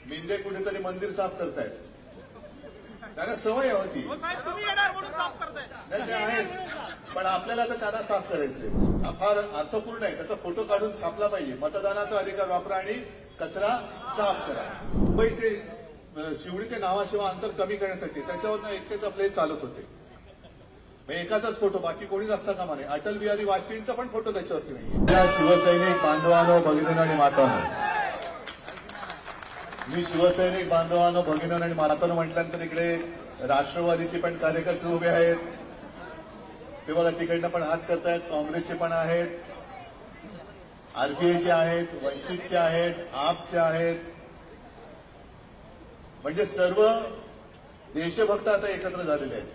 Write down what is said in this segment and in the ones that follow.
मिंदे कुठेतरी मंदिर साफ करतायत. त्यांना सवय होती नाही ते आहेच, पण आपल्याला तर त्यांना साफ करायचंय. हा फार अर्थपूर्ण आहे. त्याचा फोटो काढून छापला पाहिजे. मतदानाचा अधिकार वापरा आणि कचरा साफ करा. मुंबई ते शिवडी ते नावाशिवा अंतर कमी करण्यासाठी त्याच्यावरनं एकटेच आपले चालत होते. एकाचाच फोटो, बाकी कोणीच असता कामा नये. अटल बिहारी वाजपेयींचा पण फोटो त्याच्यावरती नाहीये. शिवसैनिक बांधवांनो, भगिनींनो आणि मातांनो, मी शिवसैनिक बांधवांनो, भगिनींनो आणि मातांनो म्हटल्यानंतर इकडे राष्ट्रवादीचे पण कार्यकर्ते उभे आहेत. ते बघा तिकडनं पण हात करतायत. काँग्रेसचे पण आहेत, आरपीआयचे आहेत, वंचितचे आहेत, आपचे आहेत. म्हणजे सर्व देशभक्त आता एकत्र झालेले आहेत.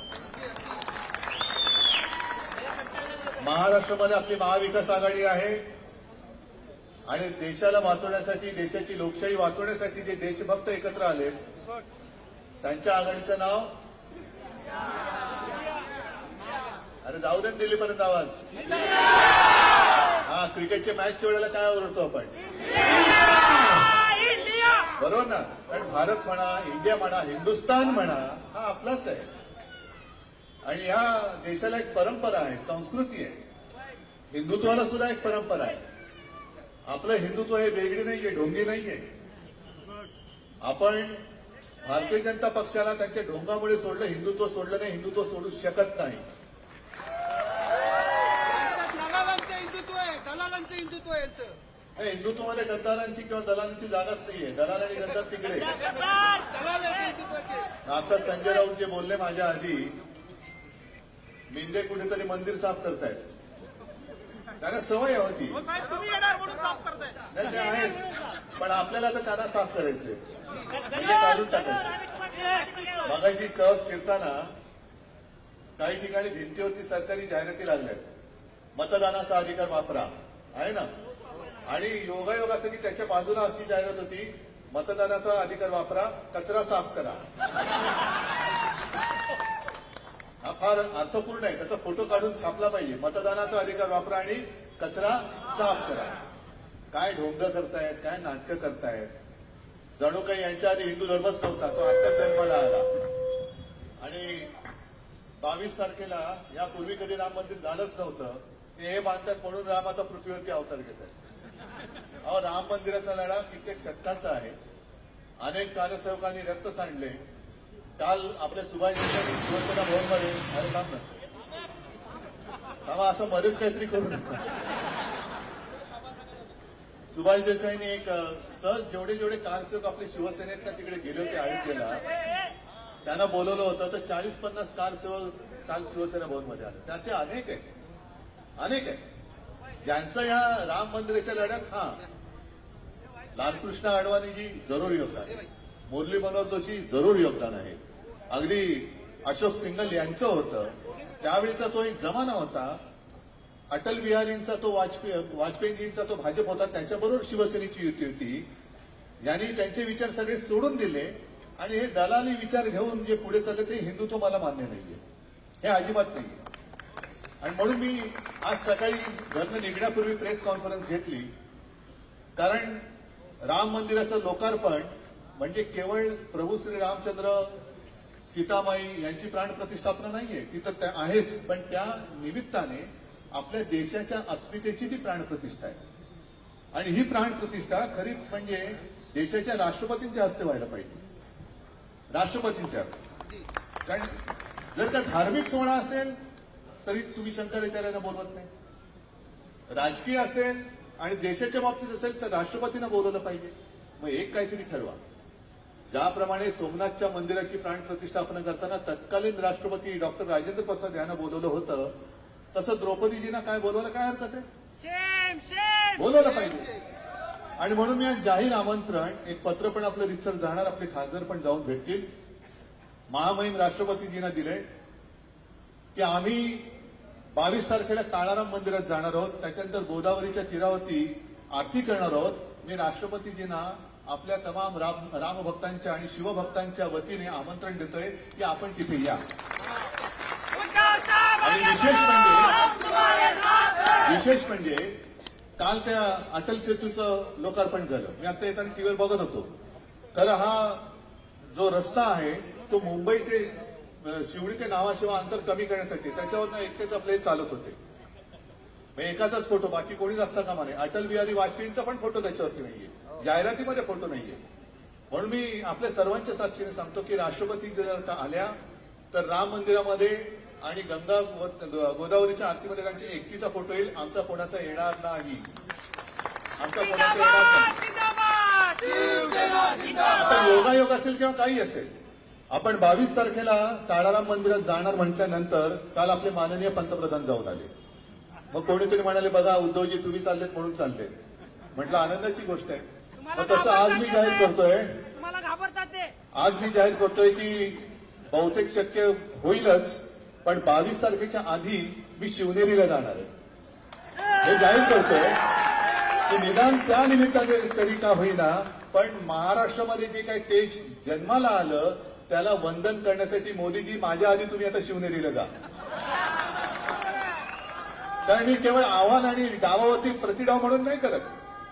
महाराष्ट्रामध्ये आपली महाविकास आघाडी आहे आणि देशाला वाचवण्यासाठी, देशाची लोकशाही वाचवण्यासाठी जे देशभक्त एकत्र आले त्यांच्या आघाडीचं नाव, अरे जाऊ दे दिल्लीपर्यंत आवाज. हा, क्रिकेटच्या मॅचच्या वेळेला काय ओरडतो आपण, बरोबर ना? कारण भारत म्हणा, इंडिया म्हणा, हिंदुस्थान म्हणा, हा आपलाच आहे. आणि या देशाला एक परंपरा आहे, संस्कृती आहे. हिंदुत्वाला सुद्धा एक परंपरा आहे. आपलं हिंदुत्व हे वेगळी नाहीये, ढोंगी नाहीये. आपण भारतीय जनता पक्षाला त्यांच्या ढोंगामुळे सोडलं, हिंदुत्व सोडलं नाही. हिंदुत्व सोडू शकत नाही. दलालांचं हिंदुत्व आहे, दलालांचं हिंदुत्व याचं. नाही, हिंदुत्वामध्ये गद्दारांची किंवा दलालांची जागाच नाहीये. दलाल आणि गद्दार तिकडे. आता संजय राऊत जे बोलले माझ्या आधी, मिंदे कुठेतरी मंदिर साफ करतायत. त्यांना सवय होती नाही ते आहेच, पण आपल्याला तर त्यांना साफ करायचंय. म्हणजे काढून टाकायचं. मगाशी सहज फिरताना काही ठिकाणी भिंतीवरती सरकारी जाहिराती लागल्यात. मतदानाचा अधिकार वापरा आहे ना, आणि योगायोग असं की त्याच्या बाजूला अशी जाहिरात होती, मतदानाचा अधिकार वापरा, कचरा साफ करा. हा फार अर्थपूर्ण आहे. त्याचा फोटो काढून छापला पाहिजे. मतदानाचा अधिकार वापरा आणि कचरा साफ करा. काय ढोंग करतायत, काय नाटकं करतायत. जणू काही यांच्या आधी हिंदू धर्मच नव्हता, तो आत्ताच जन्माला आला. आणि 22 तारखेला यापूर्वी कधी राम मंदिर झालंच नव्हतं. ते हे बांधतात म्हणून राम आता पृथ्वीवरती अवतार घेत आहेत. अहो, राम मंदिराचा लढा कित्येक शतकांचा आहे. अनेक कार्यसेवकांनी रक्त सांडले. काल आपल्या सुभाष देसाईंनी शिवसेना भवनमध्ये, अरे थांब ना, असं मध्येच काहीतरी करू नका. सुभाष देसाईंनी एक सहज जेवढे जेवढे कारसेवक आपले शिवसेनेत तिकडे गेले होते अयोध्येला, त्यांना बोलवलं होतं. तर 40-50 कारसेवक काल शिवसेना भवनमध्ये आले. त्याचे अनेक आहेत, अनेक आहेत ज्यांचं या राम मंदिराच्या लढ्यात लालकृष्ण अडवाणीजी जरूर योगदान आहे. मुरली मनोहर जोशी जरूर योगदान आहे. अगदी अशोक सिंगल यांचं होतं. त्यावेळीचा तो एक जमाना होता. अटल बिहारींचा तो वाजपेयीजींचा तो भाजप होता, त्याच्याबरोबर शिवसेनेची युती होती. यांनी त्यांचे विचार सगळे सोडून दिले आणि हे दलाली विचार घेऊन जे पुढे चालले ते हिंदुत्व मला मान्य नाहीये, हे अजिबात नाहीये. आणि म्हणून मी आज सकाळी घरनं निघण्यापूर्वी प्रेस कॉन्फरन्स घेतली. कारण राम मंदिराचं लोकार्पण म्हणजे केवळ प्रभू श्री रामचंद्र सीतामाई यांची प्राणप्रतिष्ठापना नाहीये, ती तर आहेच, पण त्या निमित्ताने आपल्या देशाच्या अस्मितेची ती प्राणप्रतिष्ठा आहे. आणि ही प्राणप्रतिष्ठा खरी म्हणजे देशाच्या राष्ट्रपतींच्या हस्ते व्हायला पाहिजे. राष्ट्रपतींच्या, कारण जर का धार्मिक सोहळा असेल तरी तुम्ही शंकराचार्यांना बोलवत नाही. राजकीय असेल आणि देशाच्या बाबतीत असेल तर राष्ट्रपतींना बोलवलं पाहिजे. मग एक काहीतरी ठरवा. ज्याप्रमाणे सोमनाथच्या मंदिराची प्राणप्रतिष्ठापना करताना तत्कालीन राष्ट्रपती डॉक्टर राजेंद्र प्रसाद यांना बोलवलं होतं, तसं द्रौपदीजींना काय बोलवलं, काय हरकत आहे, बोलवलं पाहिजे. आणि म्हणून मी आज जाहीर आमंत्रण, एक पत्र पण आपलं रितसर जाणार, आपले खासदार पण जाऊन भेटतील, महामहिम राष्ट्रपतीजींना दिले की आम्ही 22 तारखेला काळाराम मंदिरात जाणार आहोत. त्याच्यानंतर गोदावरीच्या तीरावरती आरती करणार आहोत. मी राष्ट्रपतीजींना आपल्या तमाम रामभक्तांच्या आणि शिवभक्तांच्या वतीने आमंत्रण देतोय की आपण तिथे या. आणि विशेष म्हणजे काल त्या अटल सेतूचं लोकार्पण झालं. मी आता येताना टीव्हीवर बघत होतो. खरं हा जो रस्ता आहे तो मुंबई ते शिवडी ते नावाशिवा अंतर कमी करण्यासाठी त्याच्यावरनं एकटेच आपले चालत होते. एकाचाच फोटो, बाकी कोणीच असता कामा नये. अटल बिहारी वाजपेयींचा पण फोटो त्याच्यावरती नाहीये, जाहिरातीमध्ये फोटो नाहीये. म्हणून मी आपल्या सर्वांच्या साक्षीने सांगतो की राष्ट्रपती जर का आल्या तर राम मंदिरामध्ये आणि गंगा गोदावरीच्या आरतीमध्ये त्यांची एकटीचा फोटो येईल. आमचा कोणाचा येणार नाही, आमचा कोणाचा येणार नाही. आता योगायोग असेल किंवा काही असेल, आपण 22 तारखेला काळाराम मंदिरात जाणार म्हटल्यानंतर काल आपले माननीय पंतप्रधान जाऊन आले. मग कोणीतरी म्हणाले बघा उद्धवजी तुम्ही चाललेत म्हणून चालले. म्हटलं आनंदाची गोष्ट आहे. मग तसं आज मी जाहीर करतोय, आज मी जाहीर करतोय की बहुतेक शक्य होईलच, पण 22 तारखेच्या आधी मी शिवनेरीला जाणार आहे हे जाहीर करतोय की निदान त्या निमित्ताने तरी का होईना, पण महाराष्ट्रामध्ये जे काही तेज जन्माला आलं त्याला वंदन करण्यासाठी मोदीजी माझ्या आधी तुम्ही आता शिवनेरीला जा. कारण मी केवळ आव्हान आणि डावावरती प्रतिडाव म्हणून नाही करत,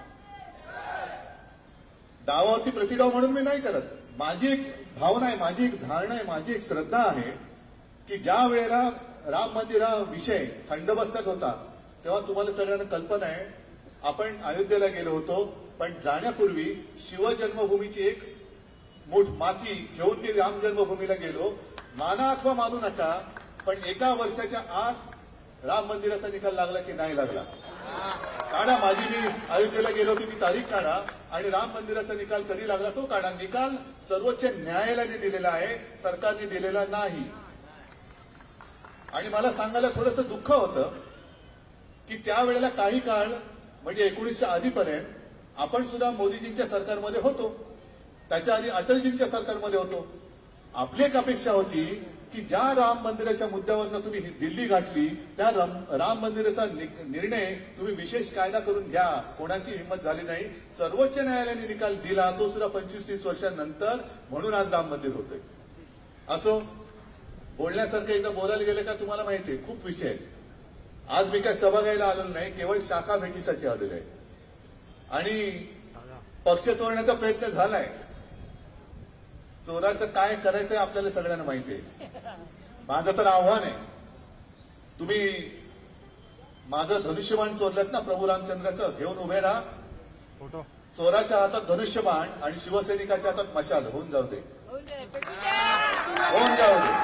डावावरती प्रतिडाव म्हणून मी नाही करत. माझी एक भावना आहे, माझी एक धारणा आहे, माझी एक श्रद्धा आहे की ज्या वेळेला राम मंदिराविषय थंड बसण्यात होता तेव्हा तुम्हाला सगळ्यांना कल्पना आहे आपण अयोध्येला गेलो होतो, पण जाण्यापूर्वी शिवजन्मभूमीची एक मूठ माती घेऊन मी राम जन्मभूमीला गेलो. माना अथवा मानू नका, पण एका वर्षाच्या आत राम मंदिराचा निकाल लागला की नाही लागला काढा. माझी मी अयोध्येला गेलो होती ती तारीख काढा आणि राम मंदिराचा निकाल कधी लागला तो काढा. निकाल सर्वोच्च न्यायालयाने दिलेला आहे, सरकारने दिलेला नाही. आणि मला सांगायला थोडंसं दुःख होतं की त्यावेळेला काही काळ म्हणजे 1900 आधीपर्यंत आपण सुद्धा मोदीजींच्या सरकारमध्ये होतो, त्याच्या आधी अटलजींच्या सरकारमध्ये होतो. आपली एक अपेक्षा होती की ज्या राम मंदिराच्या मुद्द्यावरनं तुम्ही दिल्ली गाठली त्या राम मंदिराचा निर्णय तुम्ही विशेष कायदा करून घ्या. कोणाची हिंमत झाली नाही. सर्वोच्च न्यायालयाने निकाल दिला तो सुद्धा 25-30 वर्षांनंतर, म्हणून आज राम मंदिर होतंय. असो, बोलण्यासारखं एकदा बोलायला गेलं का तुम्हाला माहिती आहे खूप विषय आहेत. आज मी काय सभा घ्यायला आलेलो नाही, केवळ शाखा भेटीसाठी आलेलो आहे. आणि पक्ष चोरण्याचा प्रयत्न झालाय. चोराचं काय करायचंय आपल्याला सगळ्यांना माहिती आहे. माझं तर आव्हान आहे, तुम्ही माझं धनुष्यबाण चोरलं ना प्रभू रामचंद्राचं, घेऊन उभे राहा. चोराच्या हातात धनुष्यबाण आणि शिवसैनिकाच्या हातात मशाल. होऊन जाऊ दे, होऊन जाऊ दे.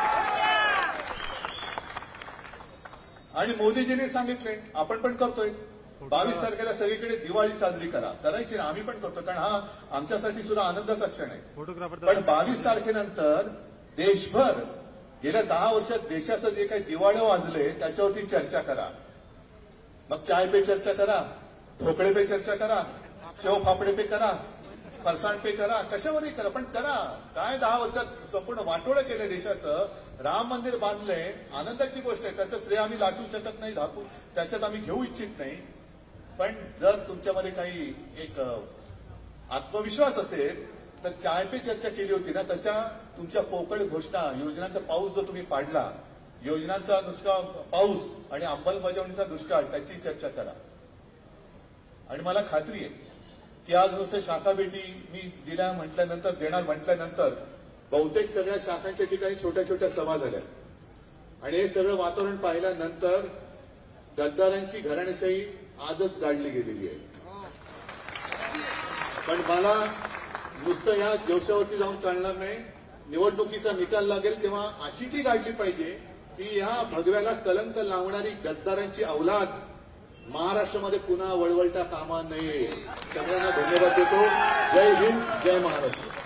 आणि मोदीजींनी सांगितले, आपण पण करतोय, 22 तारखेला सगळीकडे दिवाळी साजरी करा. करायची ना, आम्ही पण करतो, कारण हा आमच्यासाठी सुद्धा आनंदाचा क्षण आहे. पण 22 तारखेनंतर देशभर गेल्या 10 वर्षात देशाचं जे काही दिवाळं वाजले त्याच्यावरती चर्चा करा. मग चाय पे चर्चा करा, ढोकळे पे चर्चा करा, शेव फाफडे पे करा, फरसाण पे करा, कशावरही करा, पण करा. काय 10 वर्षात संपूर्ण वाटोळं केलं देशाचं. राम मंदिर बांधलंय, आनंदाची गोष्ट आहे, त्याचं श्रेय आम्ही लाटू शकत नाही, दाखवू त्याच्यात आम्ही घेऊ इच्छित नाही. पण जर तुमच्यामध्ये काही एक आत्मविश्वास असेल तर चाय पे चर्चा केली होती ना, तशा तुमच्या पोकळ घोषणा, योजनांचा पाऊस जो तुम्ही पाडला, योजनांचा दुष्काळ पाऊस आणि अंमलबजावणीचा दुष्काळ, त्याची चर्चा करा. आणि मला खात्री आहे की आज नुसतं शाखा भेटी मी दिल्या म्हटल्यानंतर, देणार म्हटल्यानंतर बहुतेक सगळ्या शाखांच्या ठिकाणी छोट्या छोट्या सभा झाल्या. आणि हे सगळं वातावरण पाहिल्यानंतर गद्दारांची घराणेशाही आजच गाडली गेलेली आहे. पण मला नुसतं या जोशावरती जाऊन चालणार नाही. निवडणुकीचा निकाल लागेल तेव्हा अशी ती गाडली पाहिजे की या भगव्याला कलंक लावणारी गद्दारांची अवलाद महाराष्ट्रामध्ये पुन्हा वळवळता कामा नये. सगळ्यांना धन्यवाद देतो. जय हिंद, जय महाराष्ट्र.